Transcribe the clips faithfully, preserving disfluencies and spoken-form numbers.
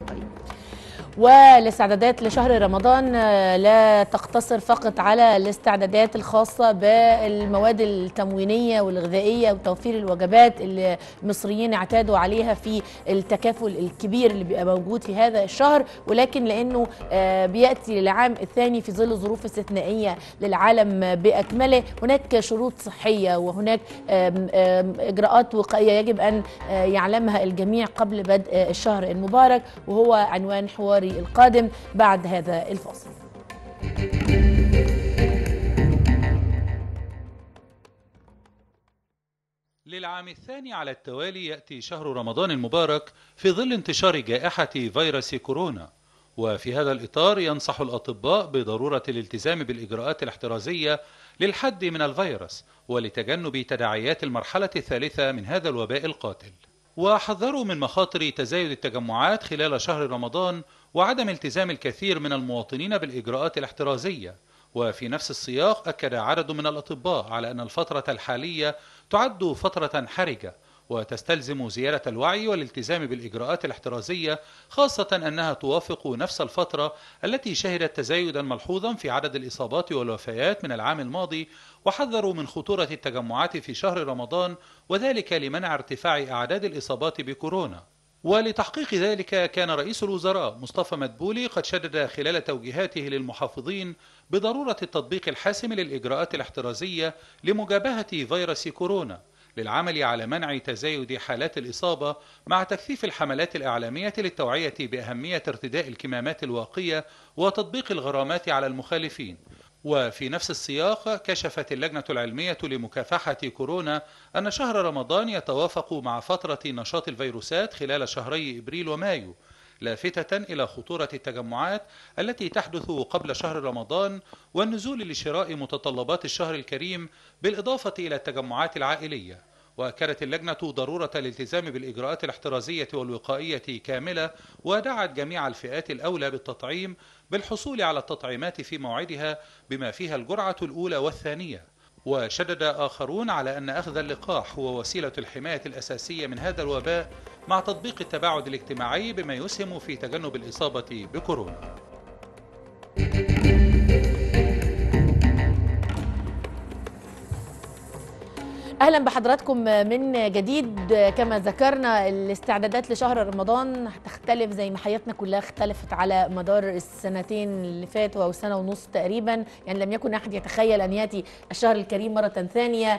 والاستعدادات لشهر رمضان لا تقتصر فقط على الاستعدادات الخاصة بالمواد التموينية والغذائية وتوفير الوجبات اللي المصريين اعتادوا عليها في التكافل الكبير اللي بيبقى موجود في هذا الشهر، ولكن لأنه بيأتي للعام الثاني في ظل ظروف استثنائية للعالم بأكمله، هناك شروط صحية وهناك إجراءات وقائية يجب أن يعلمها الجميع قبل بدء الشهر المبارك، وهو عنوان حوار القادم بعد هذا الفاصل. للعام الثاني على التوالي يأتي شهر رمضان المبارك في ظل انتشار جائحة فيروس كورونا، وفي هذا الإطار ينصح الأطباء بضرورة الالتزام بالإجراءات الاحترازية للحد من الفيروس ولتجنب تداعيات المرحلة الثالثة من هذا الوباء القاتل. وحذروا من مخاطر تزايد التجمعات خلال شهر رمضان وعدم التزام الكثير من المواطنين بالإجراءات الاحترازية. وفي نفس السياق أكد عدد من الأطباء على أن الفترة الحالية تعد فترة حرجة وتستلزم زيادة الوعي والالتزام بالإجراءات الاحترازية، خاصة أنها توافق نفس الفترة التي شهدت تزايدا ملحوظا في عدد الإصابات والوفيات من العام الماضي. وحذروا من خطورة التجمعات في شهر رمضان، وذلك لمنع ارتفاع أعداد الإصابات بكورونا. ولتحقيق ذلك كان رئيس الوزراء مصطفى مدبولي قد شدد خلال توجيهاته للمحافظين بضرورة التطبيق الحاسم للإجراءات الاحترازية لمجابهة فيروس كورونا للعمل على منع تزايد حالات الإصابة، مع تكثيف الحملات الإعلامية للتوعية بأهمية ارتداء الكمامات الواقية وتطبيق الغرامات على المخالفين. وفي نفس السياق كشفت اللجنة العلمية لمكافحة كورونا أن شهر رمضان يتوافق مع فترة نشاط الفيروسات خلال شهري إبريل ومايو، لافتة إلى خطورة التجمعات التي تحدث قبل شهر رمضان والنزول لشراء متطلبات الشهر الكريم بالإضافة إلى التجمعات العائلية. وأكدت اللجنة ضرورة الالتزام بالإجراءات الاحترازية والوقائية كاملة، ودعت جميع الفئات الأولى بالتطعيم بالحصول على التطعيمات في موعدها بما فيها الجرعة الأولى والثانية. وشدد آخرون على أن أخذ اللقاح هو وسيلة الحماية الأساسية من هذا الوباء، مع تطبيق التباعد الاجتماعي بما يسهم في تجنب الإصابة بكورونا. أهلا بحضراتكم من جديد. كما ذكرنا الاستعدادات لشهر رمضان هتختلف زي ما حياتنا كلها اختلفت على مدار السنتين اللي فاتوا أو سنة ونص تقريبا، يعني لم يكن أحد يتخيل أن يأتي الشهر الكريم مرة ثانية،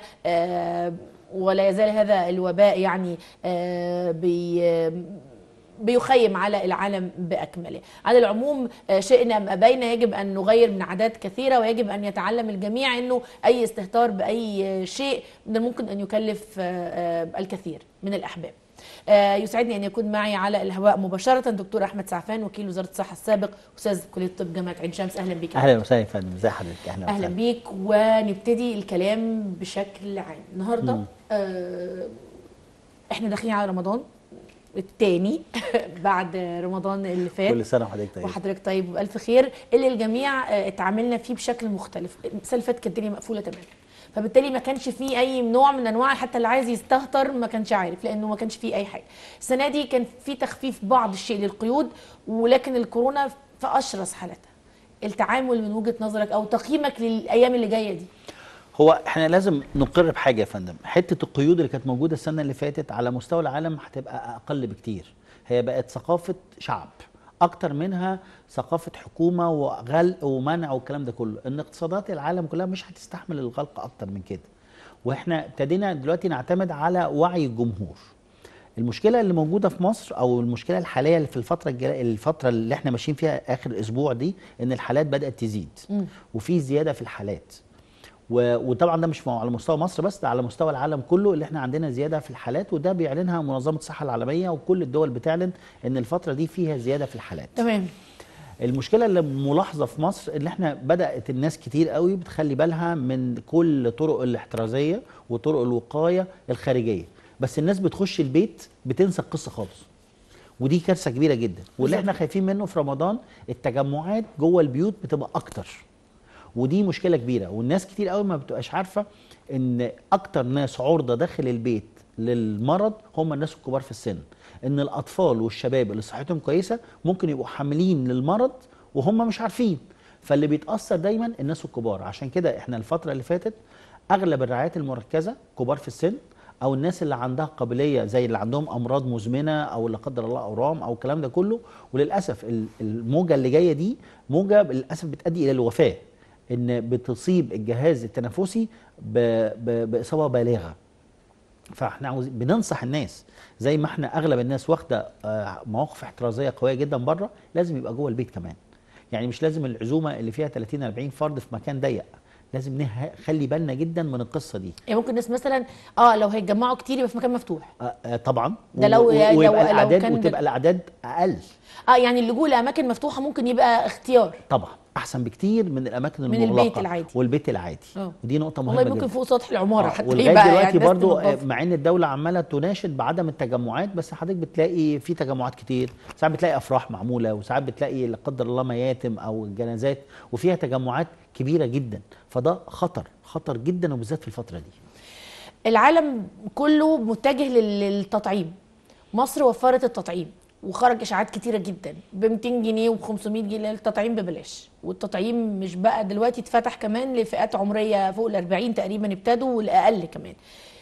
ولا يزال هذا الوباء يعني بي بيخيم على العالم بأكمله. على العموم شئنا أم أبينا يجب أن نغير من عادات كثيرة، ويجب أن يتعلم الجميع أنه أي استهتار بأي شيء من الممكن أن يكلف الكثير من الأحباب. يسعدني أن يكون معي على الهواء مباشرة دكتور أحمد سعفان، وكيل وزارة الصحة السابق، أستاذ كلية الطب جامعة عين شمس. أهلا بك. أهلا وسهلا يا فندم، ازي حضرتك؟ أهلا, أهلا بيك. ونبتدي الكلام بشكل عام النهارده. آه احنا داخلين على رمضان الثاني بعد رمضان اللي فات. كل سنه وحضرتك طيب. وحضرتك طيب وبألف خير. اللي الجميع اتعاملنا فيه بشكل مختلف. السنه اللي فاتت كانت الدنيا مقفوله تماما، فبالتالي ما كانش فيه اي نوع من انواع، حتى اللي عايز يستهتر ما كانش عارف، لانه ما كانش فيه اي حاجه. السنه دي كان في تخفيف بعض الشيء للقيود، ولكن الكورونا في اشرس حالتها. التعامل من وجهه نظرك او تقييمك للايام اللي جايه دي؟ هو احنا لازم نقر بحاجه يا فندم، حته القيود اللي كانت موجوده السنه اللي فاتت على مستوى العالم هتبقى اقل بكتير. هي بقت ثقافه شعب اكتر منها ثقافه حكومه وغلق ومنع والكلام ده كله. ان اقتصادات العالم كلها مش هتستحمل الغلق اكتر من كده، واحنا ابتدينا دلوقتي نعتمد على وعي الجمهور. المشكله اللي موجوده في مصر او المشكله الحاليه اللي في الفتره الجايه الفتره اللي احنا ماشيين فيها اخر اسبوع دي، ان الحالات بدات تزيد م. وفي زياده في الحالات، وطبعا ده مش على مستوى مصر بس، ده على مستوى العالم كله اللي احنا عندنا زياده في الحالات، وده بيعلنها منظمه الصحه العالميه وكل الدول بتعلن ان الفتره دي فيها زياده في الحالات. تمام. المشكله اللي ملاحظه في مصر ان احنا بدات الناس كتير قوي بتخلي بالها من كل طرق الاحترازيه وطرق الوقايه الخارجيه، بس الناس بتخش البيت بتنسى القصه خالص، ودي كارثه كبيره جدا. واللي احنا خايفين منه في رمضان التجمعات جوه البيوت بتبقى اكتر، ودي مشكله كبيره. والناس كتير قوي ما بتبقاش عارفه ان اكتر ناس عرضه داخل البيت للمرض هم الناس الكبار في السن. ان الاطفال والشباب اللي صحتهم كويسه ممكن يبقوا حاملين للمرض وهم مش عارفين، فاللي بيتاثر دايما الناس الكبار. عشان كده احنا الفتره اللي فاتت اغلب الرعايات المركزه كبار في السن او الناس اللي عندها قابليه زي اللي عندهم امراض مزمنه او لا قدر الله اورام او الكلام ده كله. وللاسف الموجه اللي جايه دي موجه للاسف بتؤدي الى الوفاه، ان بتصيب الجهاز التنفسي باصابه بالغه. فاحنا عاوز بننصح الناس زي ما احنا اغلب الناس واخده مواقف احترازيه قويه جدا بره، لازم يبقى جوه البيت كمان. يعني مش لازم العزومه اللي فيها ثلاثين أربعين فرد في مكان ضيق، لازم نخلي بالنا جدا من القصه دي. يعني ممكن الناس مثلا اه لو هيتجمعوا كتير يبقى في مكان مفتوح. آه آه طبعا. ده لو ويبقى لو الاعداد لو وتبقى الاعداد اقل. اه يعني اللجوء لاماكن مفتوحه ممكن يبقى اختيار. طبعا احسن بكتير من الاماكن المغلقه من البيت العادي والبيت العادي. أوه. ودي نقطه مهمه والله ممكن جدا. فوق سطح العماره حتى ولغايه دلوقتي يعني برضو مع ان الدوله عماله تناشد بعدم التجمعات، بس حضرتك بتلاقي في تجمعات كتير، ساعات بتلاقي افراح معموله وساعات بتلاقي لا قدر الله مياتم او جنازات وفيها تجمعات كبيره جدا، فده خطر خطر جدا وبالذات في الفتره دي. العالم كله متجه للتطعيم. مصر وفرت التطعيم وخرج اشاعات كتيره جدا ب مئتين جنيه وب خمسمائة جنيه التطعيم ببلاش، والتطعيم مش بقى دلوقتي اتفتح كمان لفئات عمريه فوق ال أربعين تقريبا ابتدوا والاقل كمان.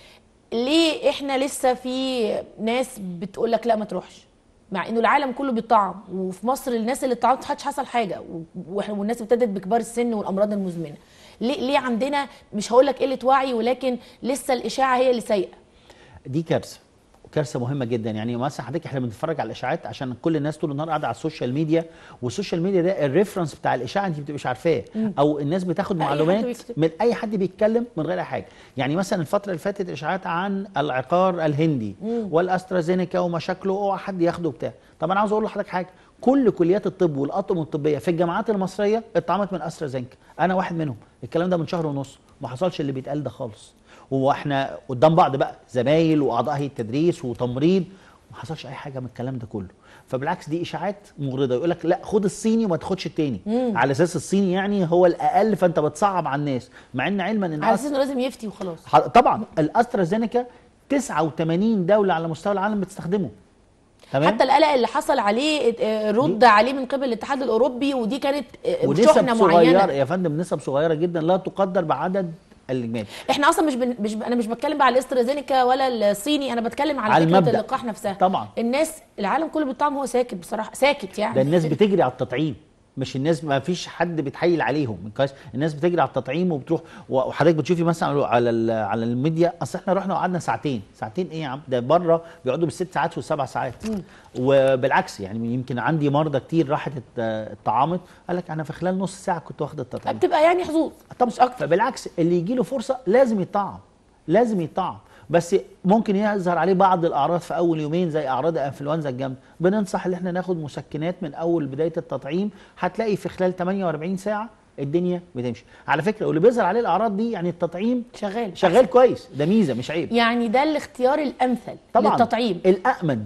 ليه احنا لسه في ناس بتقول لك لا ما تروحش، مع انه العالم كله بيطعم وفي مصر الناس اللي اتطعمت محدش حصل حاجه والناس ابتدت بكبار السن والامراض المزمنه؟ ليه ليه عندنا مش هقول لك قله وعي ولكن لسه الاشاعه هي اللي سايقه؟ دي كارثه كارثه مهمه جدا. يعني مثلا حضرتك احنا بنتفرج على الاشاعات عشان كل الناس طول النهار قاعده على السوشيال ميديا، والسوشيال ميديا ده الريفرنس بتاع الاشاعه انت ما بتبقاش عارفاه، او الناس بتاخد معلومات من اي حد بيتكلم من غير اي حاجه. يعني مثلا الفتره اللي فاتت اشاعات عن العقار الهندي والاسترازينيكا ومشاكله اوعى حد ياخده بتاع. طب انا عاوز اقول لحضرتك حاجه، كل كليات الطب والاطقم الطبيه في الجامعات المصريه اتطعمت من استرازينيكا، انا واحد منهم. الكلام ده من شهر ونص، ما حصلش اللي بيتقال ده خالص. واحنا قدام بعض بقى زمايل واعضاء هيئه التدريس وتمريض، ما حصلش اي حاجه من الكلام ده كله. فبالعكس دي اشاعات مغرضه، يقول لك لا خد الصيني وما تاخدش التاني، مم. على اساس الصيني يعني هو الاقل فانت بتصعب على الناس، مع ان علما ان على اساس انه لازم يفتي وخلاص. طبعا الاسترازينيكا تسعة وثمانين دوله على مستوى العالم بتستخدمه. تمام؟ حتى القلق اللي حصل عليه رد عليه من قبل الاتحاد الاوروبي، ودي كانت شحنه معينه يا فندم، نسب صغيره جدا لا تقدر بعدد الاجمالي. احنا اصلا مش, بن... مش ب... انا مش بتكلم بقى على الاسترازينيكا ولا الصيني، انا بتكلم على, على فكره المبدأ. اللقاح نفسها. طبعا الناس العالم كله بيطعم هو ساكت بصراحه، ساكت يعني. ده الناس بتجري على التطعيم، مش الناس ما فيش حد بيتحايل عليهم، الناس بتجري على التطعيم وبتروح. وحضرتك بتشوفي مثلا على على الميديا، اصل احنا رحنا وقعدنا ساعتين، ساعتين ايه يا عم؟ ده بره بيقعدوا بالست ساعات والسبع ساعات. م. وبالعكس يعني يمكن عندي مرضى كتير راحت اتطعمت قال لك انا في خلال نص ساعه كنت واخد التطعيم. بتبقى يعني حظوظ مش اكتر. فبالعكس اللي يجي له فرصه لازم يتطعم، لازم يتطعم، بس ممكن يظهر عليه بعض الاعراض في اول يومين زي اعراض الانفلونزا الجامده. بننصح ان احنا ناخد مسكنات من اول بدايه التطعيم، هتلاقي في خلال ثمانية وأربعين ساعه الدنيا بتمشي. على فكره واللي بيظهر عليه الاعراض دي يعني التطعيم شغال شغال كويس، ده ميزه مش عيب. يعني ده الاختيار الامثل طبعا للتطعيم، الامن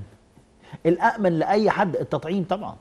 الامن لاي حد التطعيم طبعا.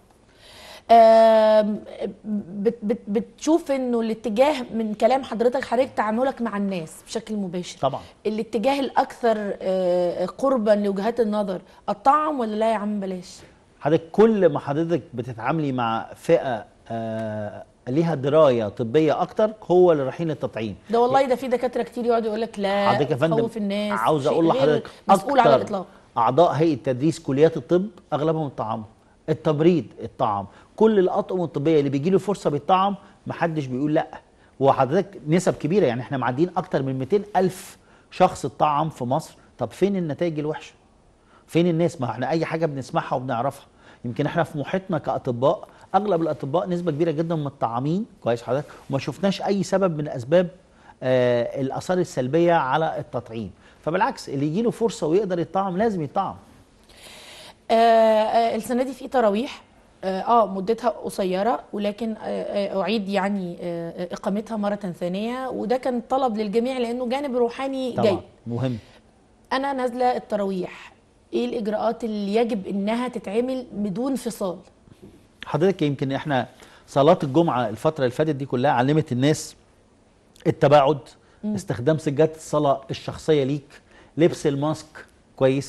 بت بت بتشوف انه الاتجاه من كلام حضرتك حضرتك تعاملك مع الناس بشكل مباشر طبعا الاتجاه الاكثر قربا لوجهات النظر الطعم ولا لا يا عم بلاش؟ حضرتك كل ما حضرتك بتتعاملي مع فئه ليها درايه طبيه اكتر هو اللي رايحين للتطعيم. ده والله ده في دكاتره كتير يقعدوا يقول لك لا حضرتك يا فندم خوف الناس. عاوز اقول لحضرتك مسؤول على الاطلاق اعضاء هيئه تدريس كليات الطب اغلبهم اتطعموا، التبريد اتطعم، كل الاطقم الطبيه اللي بيجي له فرصه بيتطعم، محدش بيقول لا. وحضرتك نسب كبيره يعني احنا معديين اكتر من مئتين ألف شخص اتطعم في مصر. طب فين النتائج الوحشه؟ فين الناس؟ ما احنا اي حاجه بنسمعها وبنعرفها. يمكن احنا في محيطنا كاطباء اغلب الاطباء نسبه كبيره جدا متطعمين كويس حضرتك، وما شفناش اي سبب من اسباب آه الاثار السلبيه على التطعيم. فبالعكس اللي يجي له فرصه ويقدر يتطعم لازم يتطعم. آه آه السنه دي في تراويح اه مدتها قصيره ولكن آه اعيد يعني آه اقامتها مره ثانيه، وده كان طلب للجميع لانه جانب روحاني طبعا جاي مهم. انا نازله التراويح، ايه الاجراءات اللي يجب انها تتعمل بدون فصال؟ حضرتك يمكن احنا صلاه الجمعه الفتره اللي فاتت دي كلها علمت الناس التباعد، م. استخدام سجاده الصلاه الشخصيه ليك، لبس الماسك كويس،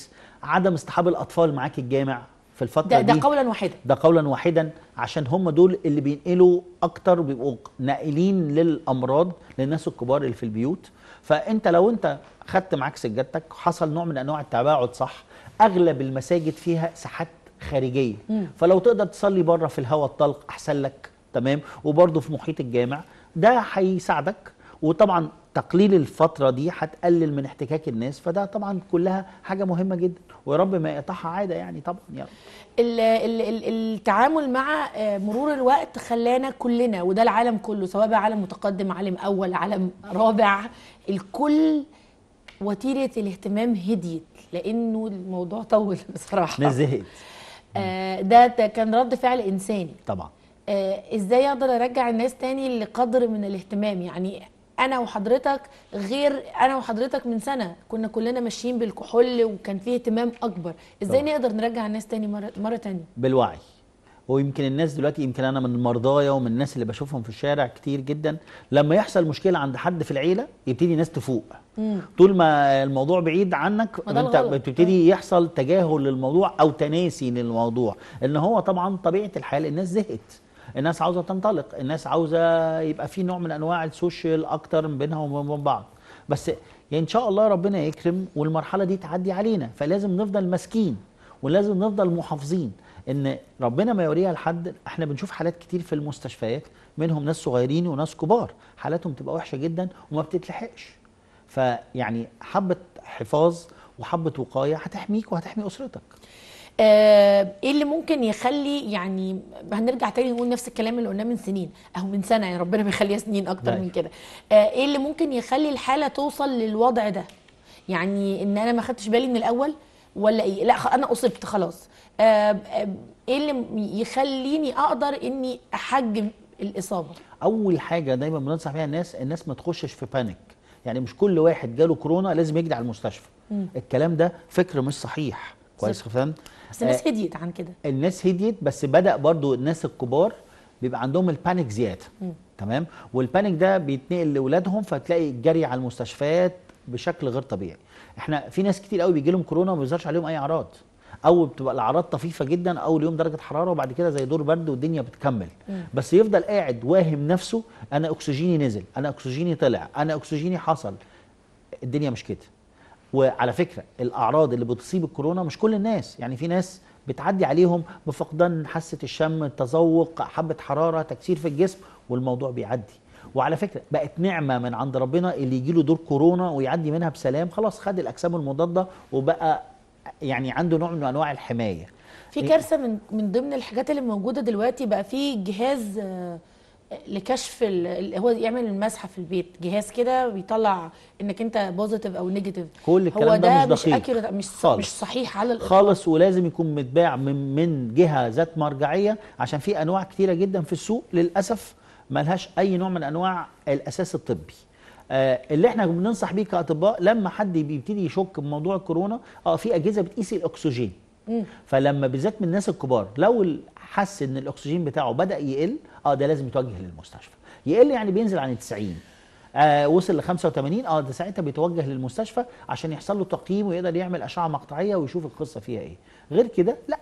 عدم اصطحاب الاطفال معاك الجامع في الفتره ده, دي ده قولا واحدا، ده قولا واحدا، عشان هم دول اللي بينقلوا اكتر، بيبقوا ناقلين للامراض للناس الكبار اللي في البيوت. فانت لو انت خدت معاك سجادتك، حصل نوع من انواع التباعد، صح، اغلب المساجد فيها ساحات خارجيه، مم. فلو تقدر تصلي بره في الهواء الطلق احسن لك، تمام، وبرضه في محيط الجامع، ده هيساعدك. وطبعا تقليل الفتره دي هتقلل من احتكاك الناس، فده طبعا كلها حاجه مهمه جدا، ويا رب ما يقطعها عاده يعني طبعا. يعني ال ال ال التعامل مع مرور الوقت خلانا كلنا، وده العالم كله، سواء بقى عالم متقدم، عالم اول، عالم رابع، الكل وتيره الاهتمام هديت، لانه الموضوع طول بصراحه. ناس زهقت. آه ده, ده كان رد فعل انساني طبعا. آه ازاي اقدر ارجع الناس تاني لقدر من الاهتمام؟ يعني انا وحضرتك غير انا وحضرتك من سنه كنا كلنا ماشيين بالكحول وكان فيه اهتمام اكبر، ازاي طبعا. نقدر نرجع الناس تاني مره مره تانيه؟ بالوعي. ويمكن الناس دلوقتي، يمكن انا من المرضايا ومن الناس اللي بشوفهم في الشارع كتير جدا، لما يحصل مشكله عند حد في العيله يبتدي الناس تفوق. مم. طول ما الموضوع بعيد عنك انت بتبتدي يحصل تجاهل للموضوع او تناسي للموضوع، ان هو طبعا طبيعه الحال الناس زهقت، الناس عاوزه تنطلق، الناس عاوزه يبقى في نوع من انواع السوشيال اكتر من بينها وبين بعض. بس يعني ان شاء الله ربنا يكرم والمرحله دي تعدي علينا، فلازم نفضل ماسكين ولازم نفضل محافظين ان ربنا ما يوريها لحد. احنا بنشوف حالات كتير في المستشفيات، منهم ناس صغيرين وناس كبار حالاتهم تبقى وحشه جدا وما بتتلحقش. فيعني حبه حفاظ وحبه وقايه هتحميك وهتحمي اسرتك. آه ايه اللي ممكن يخلي، يعني هنرجع تاني نقول نفس الكلام اللي قلناه من سنين او من سنه، يعني ربنا بيخليها سنين اكتر لا. من كده. آه ايه اللي ممكن يخلي الحاله توصل للوضع ده؟ يعني ان انا ما خدتش بالي من الاول ولا ايه؟ لا انا اصبت خلاص. آه آه ايه اللي يخليني اقدر اني احجم الاصابه؟ اول حاجه دايما بننصح بيها الناس، الناس ما تخشش في بانيك. يعني مش كل واحد جاله كورونا لازم يجري على المستشفى. م. الكلام ده فكر مش صحيح. كويس فهمت؟ بس الناس هديت عن كده. الناس هديت، بس بدأ برضو الناس الكبار بيبقى عندهم البانيك زياده. م. تمام؟ والبانيك ده بيتنقل لاولادهم، فتلاقي الجري على المستشفيات بشكل غير طبيعي. احنا في ناس كتير قوي بيجي لهم كورونا وما بيظهرش عليهم اي اعراض، او بتبقى الاعراض طفيفه جدا، اول يوم درجه حراره وبعد كده زي دور برد والدنيا بتكمل. م. بس يفضل قاعد واهم نفسه انا اكسجيني نزل، انا اكسجيني طلع، انا اكسجيني حصل. الدنيا مش كده. وعلى فكره الاعراض اللي بتصيب الكورونا مش كل الناس، يعني في ناس بتعدي عليهم بفقدان حاسه الشم، التذوق، حبه حراره، تكسير في الجسم، والموضوع بيعدي. وعلى فكره بقت نعمه من عند ربنا اللي يجي له دور كورونا ويعدي منها بسلام، خلاص خد الاجسام المضاده وبقى يعني عنده نوع من انواع الحمايه. في كارثه من من ضمن الحاجات اللي موجوده دلوقتي، بقى في جهاز لكشف اللي هو يعمل المسحه في البيت، جهاز كده بيطلع انك انت بوزيتيف او نيجاتيف. كل الكلام ده, ده مش دقيق، مش خالص. مش صحيح على الاطلاق خالص، ولازم يكون متباع من من جهه ذات مرجعيه، عشان في انواع كتيره جدا في السوق للاسف ملهاش اي نوع من انواع الاساس الطبي. آه اللي احنا بننصح بيه كاطباء لما حد بيبتدي يشك بموضوع الكورونا، اه في اجهزه بتقيس الاكسجين. م. فلما بالذات من الناس الكبار لو حس ان الاكسجين بتاعه بدا يقل، اه ده لازم يتوجه للمستشفى. يقل يعني بينزل عن تسعين، آه وصل ل خمسة وثمانين، اه ده ساعتها بيتوجه للمستشفى عشان يحصل له تقييم ويقدر يعمل اشعه مقطعيه ويشوف القصه فيها ايه. غير كده لا.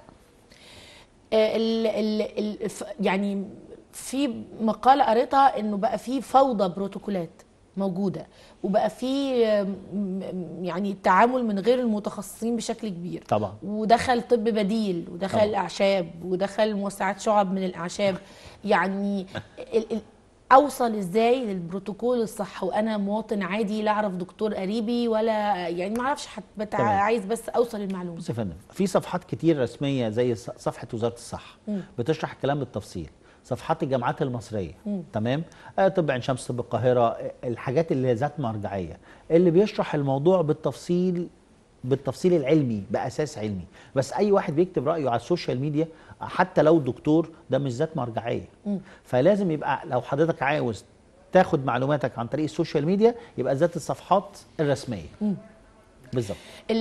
آه ال ال ال يعني في مقاله قريتها انه بقى في فوضى بروتوكولات موجوده، وبقى في يعني التعامل من غير المتخصصين بشكل كبير طبعا، ودخل طب بديل ودخل طبعا. اعشاب ودخل موسعات شعب من الاعشاب. يعني ال ال اوصل ازاي للبروتوكول الصح وانا مواطن عادي لا اعرف دكتور قريبي ولا يعني ما اعرفش حتى، عايز بس اوصل المعلومه. بص يا فندم، في صفحات كتير رسميه زي صفحه وزاره الصحه م. بتشرح الكلام بالتفصيل، صفحات الجامعات المصريه م. تمام، آه طب عين شمس، طب القاهره، الحاجات اللي ذات مرجعيه اللي بيشرح الموضوع بالتفصيل بالتفصيل العلمي باساس علمي. بس اي واحد بيكتب رايه على السوشيال ميديا حتى لو دكتور ده مش ذات مرجعيه. م. فلازم يبقى لو حضرتك عاوز تاخد معلوماتك عن طريق السوشيال ميديا يبقى ذات الصفحات الرسميه. م. بالظبط.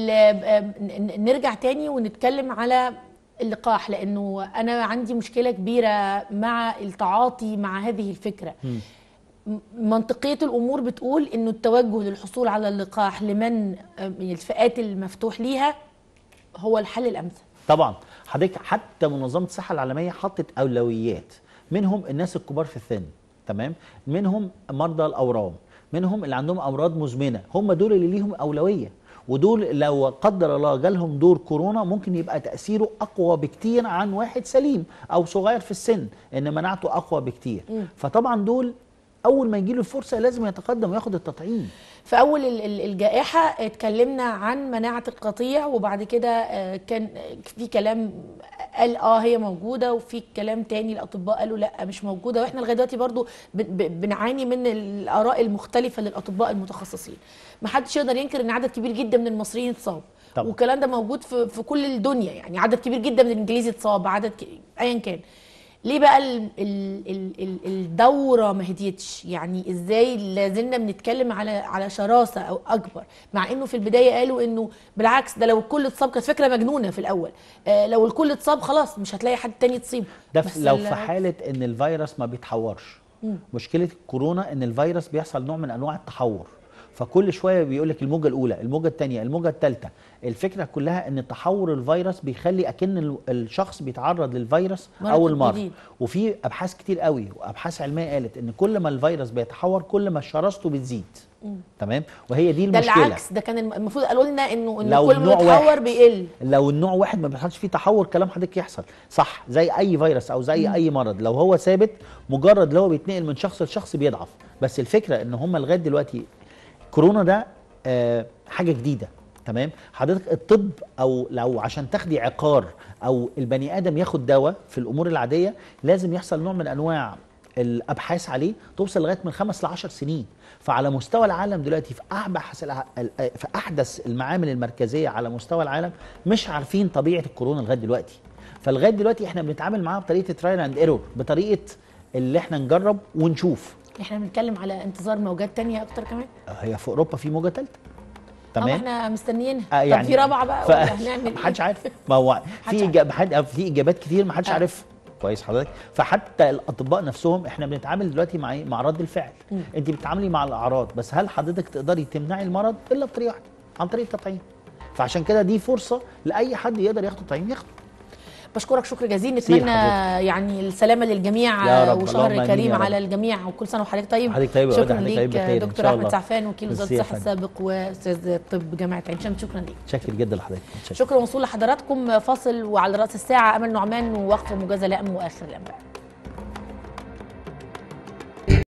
نرجع تاني ونتكلم على اللقاح، لانه انا عندي مشكله كبيره مع التعاطي مع هذه الفكره. م. منطقيه الامور بتقول انه التوجه للحصول على اللقاح لمن الفئات المفتوح ليها هو الحل الامثل. طبعا حضرتك حتى منظمه الصحه العالميه حطت اولويات، منهم الناس الكبار في السن، تمام، منهم مرضى الاورام، منهم اللي عندهم امراض مزمنه، هم دول اللي ليهم اولويه، ودول لو قدر الله جالهم دور كورونا ممكن يبقى تاثيره اقوى بكتير عن واحد سليم او صغير في السن، ان مناعته اقوى بكتير. م. فطبعا دول اول ما يجي له الفرصه لازم يتقدم وياخد التطعيم. في اول الجائحه اتكلمنا عن مناعه القطيع، وبعد كده كان في كلام قال اه هي موجوده، وفي كلام تاني الاطباء قالوا لا مش موجوده، واحنا لغايه دلوقتي برضو بنعاني من الاراء المختلفه للاطباء المتخصصين. ما حدش يقدر ينكر ان عدد كبير جدا من المصريين اتصاب، والكلام ده موجود في في كل الدنيا، يعني عدد كبير جدا من الانجليز اتصاب، عدد ايا كان. ليه بقى ال ال ال الدوره ما هديتش؟ يعني ازاي لازلنا بنتكلم على على شراسه او اكبر، مع انه في البدايه قالوا انه بالعكس ده لو الكل اتصاب، كانت فكره مجنونه في الاول، آه لو الكل اتصاب خلاص مش هتلاقي حد تاني يصيب. ده لو في حاله ان الفيروس ما بيتحورش. م. مشكله الكورونا ان الفيروس بيحصل نوع من انواع التحور، فكل شويه بيقول لك الموجه الاولى، الموجه الثانيه، الموجه الثالثه. الفكره كلها ان تحور الفيروس بيخلي اكن الشخص بيتعرض للفيروس اول مره، وفي ابحاث كتير قوي وابحاث علميه قالت ان كل ما الفيروس بيتحور كل ما شراسته بتزيد. مم. تمام، وهي دي المشكله. ده العكس، ده كان المفروض قالوا لنا انه انه كل ما بيتحور بيقل. لو النوع واحد ما بيحصلش فيه تحور كلام حضرتك يحصل صح، زي اي فيروس او زي مم. اي مرض، لو هو ثابت مجرد لو هو بيتنقل من شخص لشخص بيضعف. بس الفكره ان هم لغايه دلوقتي كورونا ده آه حاجه جديده، تمام. حضرتك الطب او لو عشان تاخدي عقار او البني ادم ياخد دواء في الامور العاديه لازم يحصل نوع من انواع الابحاث عليه توصل لغايه من خمس لعشر سنين. فعلى مستوى العالم دلوقتي في احدث في احدث المعامل المركزيه على مستوى العالم مش عارفين طبيعه الكورونا لغايه دلوقتي. فلغايه دلوقتي احنا بنتعامل معاها بطريقه ترايل اند ايرور، بطريقه اللي احنا نجرب ونشوف. احنا بنتكلم على انتظار موجات تانية اكتر كمان. هي في اوروبا في موجه ثالثه، تمام، احنا مستنيينها. آه يعني طب في رابعه بقى ولا هنعمل ايه؟ محدش عارف. ما هو في إجابات في اجابات كتير محدش آه. عارف كويس حضرتك. فحتى الاطباء نفسهم احنا بنتعامل دلوقتي مع مع رد الفعل. م. انت بتتعاملي مع الاعراض، بس هل حضرتك تقدري تمنعي المرض الا بطريقه واحده، عن طريق التطعيم. فعشان كده دي فرصه لاي حد يقدر ياخد التطعيم ياخده. بشكرك شكر جزيل، نتمنى يعني السلامه للجميع وشهر كريم على الجميع، وكل سنه وحضرتك طيب. حضرتك طيب، شكرا ليك دكتور احمد سعفان وكيل وزاره الصحه السابق واستاذ طب جامعه عين شمس. شكرا ليك. شكرا جدا لحضرتك. شكرا موصول لحضراتكم. فاصل وعلى راس الساعه امل نعمان ووقفه موجزه لامن واخر الانباء.